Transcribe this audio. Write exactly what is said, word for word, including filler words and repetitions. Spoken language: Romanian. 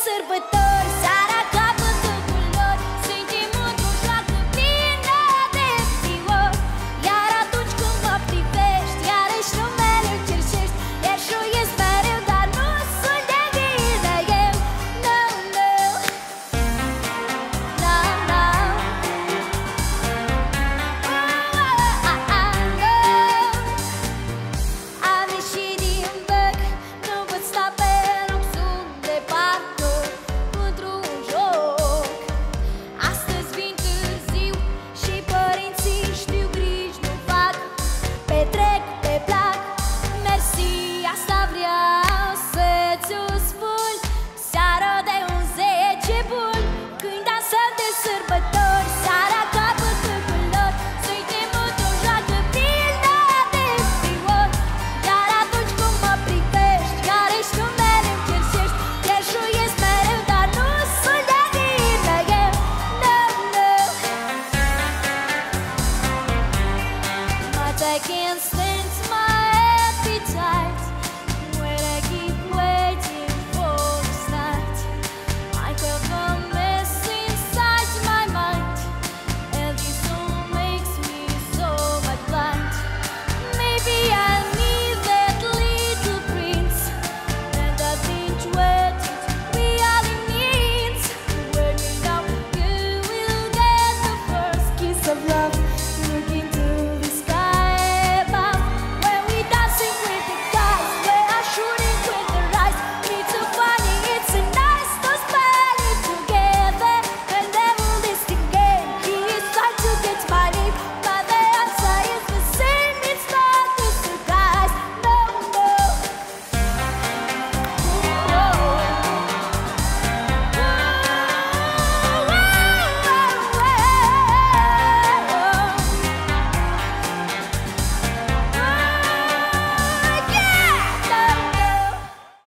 sărbători, seara capătă culori, suntem într-o joacă plină de fiori. Iar atunci când mă privești, iarăși numele îl cerșești. Eșuiesc mereu, dar nu sunt de vină eu. No, no, no, no. Oh, ah, ah, no. Am ieșit din bec, nu pot sta pe loc, sunt de parcă într-un joc. Astăzi vin târziu și părinții știu griji nu fac. Petrec pe plac, mersi, asta vreau să-ți-o spun. Seara de unzece bun, când dansăm de sărbători, seara capătă culori, suntem într-o joacă plină de fiori. Iar atunci când mă privești, iarăși numele îmi cerșești. Eșuiesc mereu, dar nu sunt de vină eu. No, no. But I can't stay